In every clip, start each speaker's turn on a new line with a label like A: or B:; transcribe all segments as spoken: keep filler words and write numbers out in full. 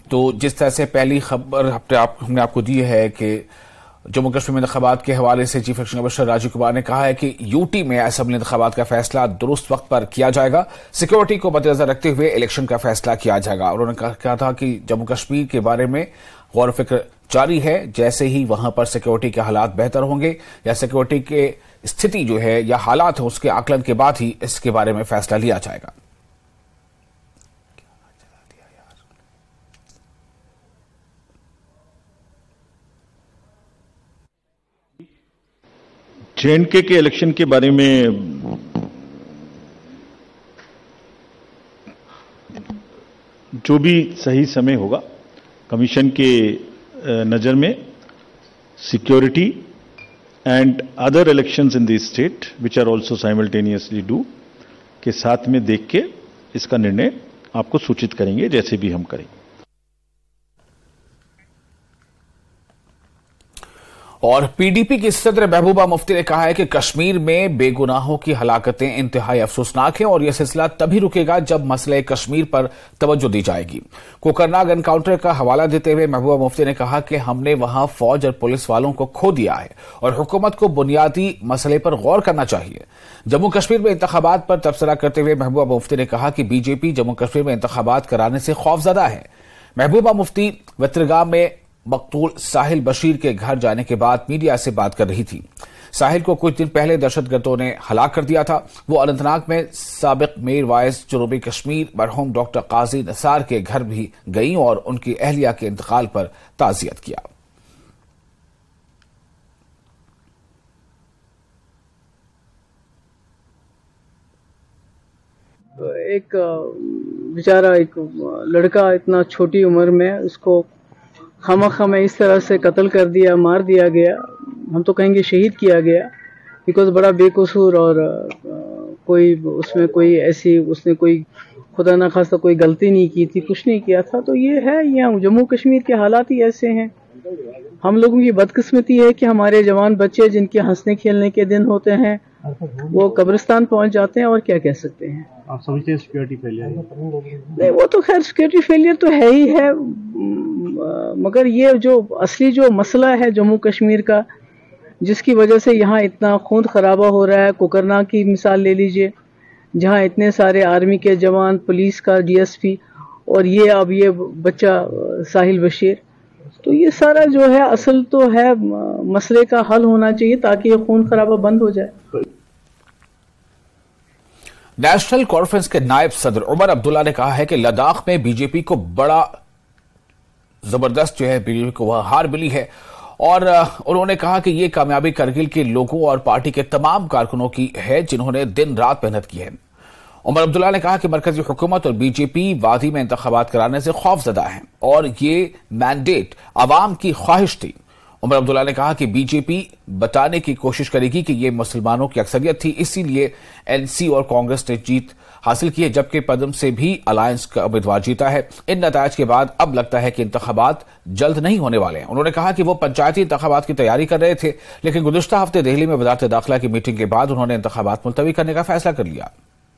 A: तो जिस तरह से पहली खबर हमने आपको दी है कि जम्मू कश्मीर में इंतखाबात के हवाले से chief election commissioner Rajiv Kumar ने कहा है कि यूटी में असेंबली इंतखाबात का फैसला दुरुस्त वक्त पर किया जाएगा, सिक्योरिटी को मद्देनजर रखते हुए इलेक्शन का फैसला किया जाएगा। उन्होंने कहा था कि जम्मू कश्मीर के बारे में गौर फिक्र जारी है, जैसे ही वहां पर सिक्योरिटी के हालात बेहतर होंगे या सिक्योरिटी के स्थिति जो है या हालात है उसके आकलन के बाद ही इसके बारे में फैसला लिया जाएगा।
B: जे एंड के के इलेक्शन के बारे में जो भी सही समय होगा, कमीशन के नजर में security and other elections in the state which are also simultaneously डू के साथ में देख के इसका निर्णय आपको सूचित करेंगे, जैसे भी हम करेंगे।
A: और पीडीपी की सदर महबूबा मुफ्ती ने कहा है कि कश्मीर में बेगुनाहों की हलाकतें इंतहाई अफसोसनाक हैं और यह सिलसिला तभी रुकेगा जब मसले कश्मीर पर तवज्जो दी जाएगी। कोकरनाग एनकाउंटर का हवाला देते हुए महबूबा मुफ्ती ने कहा कि हमने वहां फौज और पुलिस वालों को खो दिया है और हुकूमत को बुनियादी मसले पर गौर करना चाहिए। जम्मू कश्मीर में इंतखाबात पर तबसरा करते हुए महबूबा मुफ्ती ने कहा कि बीजेपी जम्मू कश्मीर में इंतखाबात कराने से खौफजदा है। महबूबा मुफ्ती वित्रगाम में मकतूल साहिल बशीर के घर जाने के बाद मीडिया से बात कर रही थी। साहिल को कुछ दिन पहले दहशतगर्दों ने हलाक कर दिया था। वो अनंतनाग में साबिक मेयर वाइस जनूबी कश्मीर मरहूम डॉक्टर काजी नसार के घर भी गई और उनकी अहलिया के इंतकाल पर ताज़ियत किया।
C: एक बेचारा एक लड़का इतना छोटी उम्र में उसको खामखा में इस तरह से कत्ल कर दिया, मार दिया गया, हम तो कहेंगे शहीद किया गया, बिकॉज बड़ा बेकसूर और कोई उसमें कोई ऐसी उसने कोई खुदा ना खास्ता कोई गलती नहीं की थी, कुछ नहीं किया था। तो ये है, ये जम्मू कश्मीर के हालात ही ऐसे हैं। हम लोगों की बदकिस्मती है कि हमारे जवान बच्चे जिनके हंसने खेलने के दिन होते हैं वो कब्रिस्तान पहुंच जाते हैं, और क्या कह सकते हैं।
D: आप समझते हैं सिक्योरिटी फेलियर?
C: नहीं, वो तो खैर सिक्योरिटी फेलियर तो है ही है, मगर ये जो असली जो मसला है जम्मू कश्मीर का, जिसकी वजह से यहाँ इतना खून खराबा हो रहा है, कोकरनाग की मिसाल ले लीजिए, जहाँ इतने सारे आर्मी के जवान, पुलिस का डीएसपी और ये अब ये बच्चा साहिल बशीर, तो ये सारा जो है असल तो है मसले का हल होना चाहिए ताकि ये खून खराबा बंद हो जाए।
A: नेशनल कॉन्फ्रेंस के नायब सदर उमर अब्दुल्ला ने कहा है कि लद्दाख में बीजेपी को बड़ा जबरदस्त जो है बीजेपी को वह हार मिली है और उन्होंने कहा कि यह कामयाबी करगिल के लोगों और पार्टी के तमाम कारकुनों की है जिन्होंने दिन रात मेहनत की है। उमर अब्दुल्ला ने कहा कि मरकजी हुकूमत और बीजेपी वादी में इंतखाबात कराने से खौफजदा है और ये मैंडेट आवाम की ख्वाहिश थी। उमर अब्दुल्ला ने कहा कि बीजेपी बताने की कोशिश करेगी कि ये मुसलमानों की अक्सरियत थी, इसीलिए एनसी और कांग्रेस ने जीत हासिल की है, जबकि पदम से भी अलायंस का उम्मीदवार जीता है। इन नतायज के बाद अब लगता है कि इंतखाबात जल्द नहीं होने वाले हैं। उन्होंने कहा कि वो पंचायती इंतखाबात की तैयारी कर रहे थे, लेकिन गुज़िश्ता हफ्ते दिल्ली में वज़ारत दाखिला की मीटिंग के बाद उन्होंने इंतखाबात मुलतवी करने का फैसला कर लिया।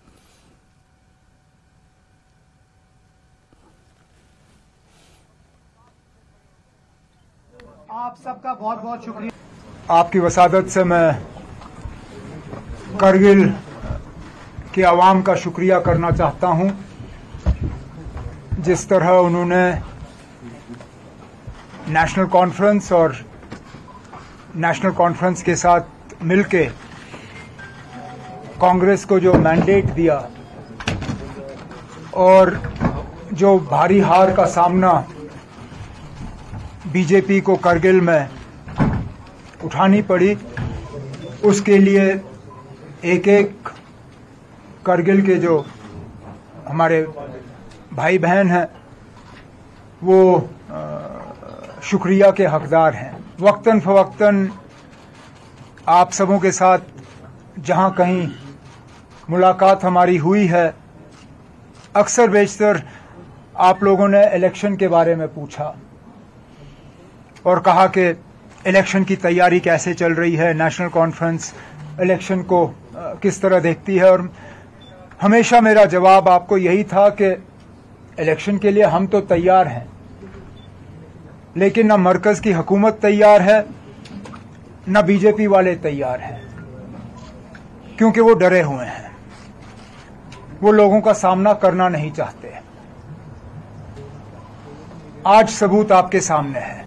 E: आप सबका बहुत बहुत शुक्रिया। आपकी वसादत से मैं करगिल के अवाम का शुक्रिया करना चाहता हूं, जिस तरह उन्होंने नेशनल कॉन्फ्रेंस और नेशनल कॉन्फ्रेंस के साथ मिलके कांग्रेस को जो मैंडेट दिया और जो भारी हार का सामना बीजेपी को करगिल में उठानी पड़ी, उसके लिए एक एक करगिल के जो हमारे भाई बहन हैं वो शुक्रिया के हकदार हैं। वक्तन फवक्तन आप सबों के साथ जहां कहीं मुलाकात हमारी हुई है, अक्सर बेशतर आप लोगों ने इलेक्शन के बारे में पूछा और कहा कि इलेक्शन की तैयारी कैसे चल रही है, नेशनल कॉन्फ्रेंस इलेक्शन को किस तरह देखती है। और हमेशा मेरा जवाब आपको यही था कि इलेक्शन के लिए हम तो तैयार हैं, लेकिन न मरकज की हुकूमत तैयार है, न बीजेपी वाले तैयार हैं, क्योंकि वो डरे हुए हैं, वो लोगों का सामना करना नहीं चाहते। आज सबूत आपके सामने है।